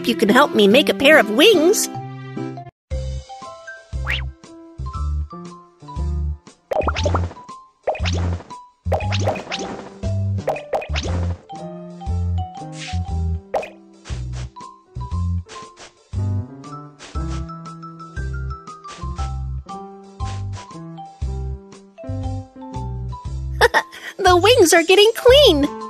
hope you can help me make a pair of wings. The wings are getting clean.